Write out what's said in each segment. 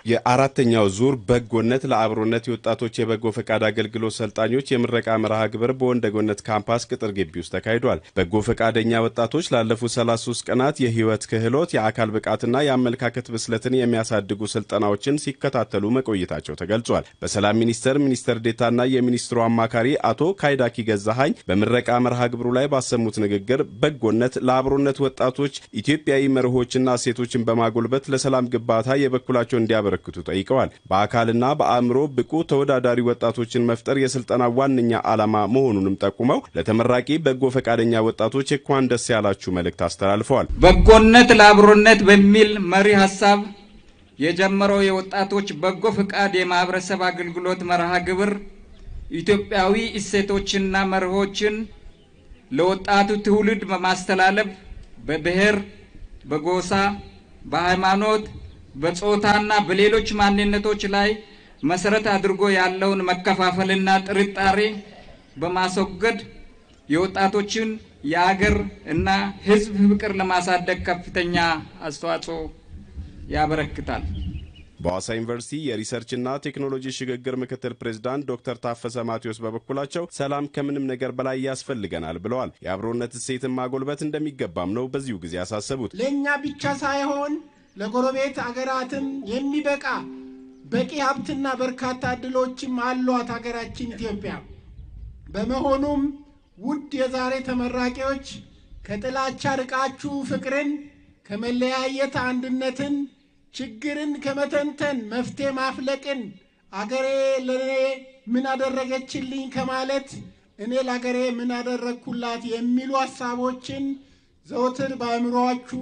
የአራተኛው ዙር በጎነት ለአብሮነት የወጣቶች የበጎ ፈቃድ አገልግሎት ሰልጣኞች የምረቃ መርሃ ግብር በወንደጎነት ካምፓስ ቅጥር ግቢ ውስጥ ተካሂዷል። በጎ ፈቃደኛ ወጣቶች ላለፉት 33 ቀናት የህይወት ክህሎት፣ የአካል ብቃትና የአመለካከት ብስለትን የሚያሳድጉ ስልጠናዎችን ሲከታተሉ መቆየታቸው ተገልጿል። በሰላም ሚኒስትር ዴታና የሚኒስትሩ አማካሪ አቶ ካይዳኪ ገዛሃኝ በምረቃ መርሃ ግብሩ ላይ ባሰሙት ንግግር በጎነት ለአብሮነት ወጣቶች ኢትዮጵያዊ መርሆችና እሴቶችን በማጎልበት ለሰላም ግንባታ የበኩላቸው እንዲያበረክቱ ጠይቀዋል። በአካልና በአእምሮ ብቁ ተወዳዳሪ ወጣቶችን መፍጠር የስልጠና ዋነኛ ዓላማ መሆኑንም ጠቁመው ለተመራቂ በጎ ፈቃደኛ ወጣቶች እንኳን ደስ ያላችሁ መልእክት አስተላልፈዋል። በጎነት ለአብሮነት በሚል መሪ ሐሳብ የጀመረው የወጣቶች በጎ ፈቃድ የማህበረሰብ አገልግሎት መርሃ ግብር ኢትዮጵያዊ እሴቶችና መርሆችን ለወጣቱ ትውልድ በማስተላለፍ በብሔር፣ በጎሳ፣ በሃይማኖት፣ በጾታና በሌሎች ማንነቶች ላይ መሰረት አድርጎ ያለውን መከፋፈልና ጥርጣሬ በማስወገድ የወጣቶችን የአገር እና ሕዝብ ፍቅር ለማሳደግ ከፍተኛ አስተዋጽኦ ያበረክታል። በሐዋሳ ዩኒቨርሲቲ የሪሰርችና ቴክኖሎጂ ሽግግር ምክትል ፕሬዝዳንት ዶክተር ታፈሰ ማቴዎስ በበኩላቸው ሰላም ከምንም ነገር በላይ ያስፈልገናል ብለዋል። የአብሮነት እሴትን ማጎልበት እንደሚገባም ነው በዚሁ ጊዜ ያሳሰቡት። ለኛ ብቻ ሳይሆን ለጎረቤት አገራትም የሚበቃ በቂ ሀብትና በርካታ እድሎችም አሏት ሀገራችን ኢትዮጵያ። በመሆኑም ውድ የዛሬ ተመራቂዎች ከጥላቻ ርቃችሁ ፍቅርን፣ ከመለያየት አንድነትን፣ ችግርን ከመተንተን መፍትሄ ማፍለቅን፣ አገሬ ለኔ ምን አደረገችልኝ ከማለት እኔ ለአገሬ ምን አደረግኩላት የሚሉ ሐሳቦችን ዘወትር በአእምሮአችሁ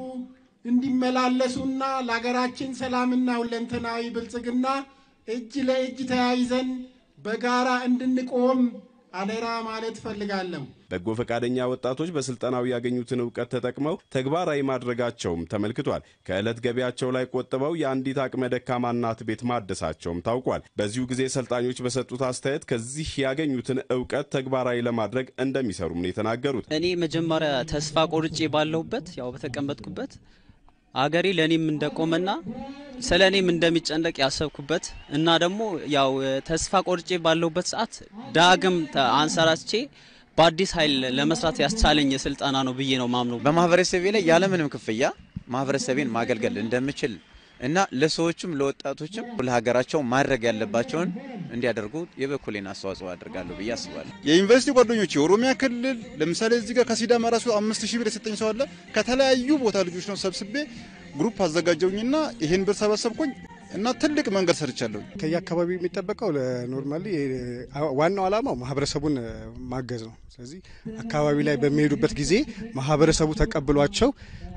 እንዲመላለሱና ለሀገራችን ሰላምና ሁለንተናዊ ብልጽግና እጅ ለእጅ ተያይዘን በጋራ እንድንቆም አደራ ማለት ፈልጋለሁ። በጎ ፈቃደኛ ወጣቶች በስልጠናው ያገኙትን ዕውቀት ተጠቅመው ተግባራዊ ማድረጋቸውም ተመልክቷል። ከዕለት ገቢያቸው ላይ ቆጥበው የአንዲት አቅመ ደካማ እናት ቤት ማደሳቸውም ታውቋል። በዚሁ ጊዜ ሰልጣኞች በሰጡት አስተያየት ከዚህ ያገኙትን ዕውቀት ተግባራዊ ለማድረግ እንደሚሰሩም ነው የተናገሩት። እኔ መጀመሪያ ተስፋ ቆርጬ ባለሁበት ያው በተቀመጥኩበት አገሬ ለኔም እንደቆመና ስለኔም እንደሚጨነቅ ያሰብኩበት እና ደግሞ ያው ተስፋ ቆርጬ ባለሁበት ሰዓት ዳግም አንሰራስቼ በአዲስ ኃይል ለመስራት ያስቻለኝ ስልጣና ነው ብዬ ነው ማምነው። በማህበረሰቤ ላይ ያለ ምንም ክፍያ ማህበረሰቤን ማገልገል እንደምችል እና ለሰዎችም ለወጣቶችም ለሀገራቸው ማድረግ ያለባቸውን እንዲያደርጉ የበኩሌን አስተዋጽኦ አድርጋለሁ ብዬ አስባለሁ። የዩኒቨርሲቲ ጓደኞቼ ኦሮሚያ ክልል ለምሳሌ እዚህ ጋር ከሲዳማ ራሱ 5000 ብር የሰጠኝ ሰው አለ። ከተለያዩ ቦታ ልጆች ነው ሰብስቤ ግሩፕ አዘጋጀውኝና ይሄን ብር ሰበሰብኩኝ እና ትልቅ መንገድ ሰርቻለሁ። ከየአካባቢው የሚጠበቀው ኖርማሊ ዋናው ዓላማው ማህበረሰቡን ማገዝ ነው። ስለዚህ አካባቢ ላይ በሚሄዱበት ጊዜ ማህበረሰቡ ተቀብሏቸው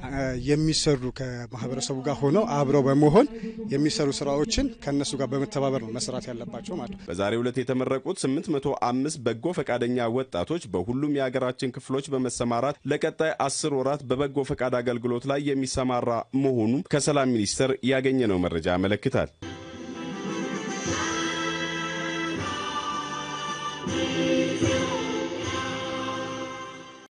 የሚሰሩ ከማህበረሰቡ ጋር ሆነው አብረው በመሆን የሚሰሩ ስራዎችን ከነሱ ጋር በመተባበር ነው መስራት ያለባቸው ማለት ነው። በዛሬው ዕለት የተመረቁት 805 በጎ ፈቃደኛ ወጣቶች በሁሉም የሀገራችን ክፍሎች በመሰማራት ለቀጣይ 10 ወራት በበጎ ፈቃድ አገልግሎት ላይ የሚሰማራ መሆኑ ከሰላም ሚኒስቴር ያገኘነው መረጃ ያመለክታል።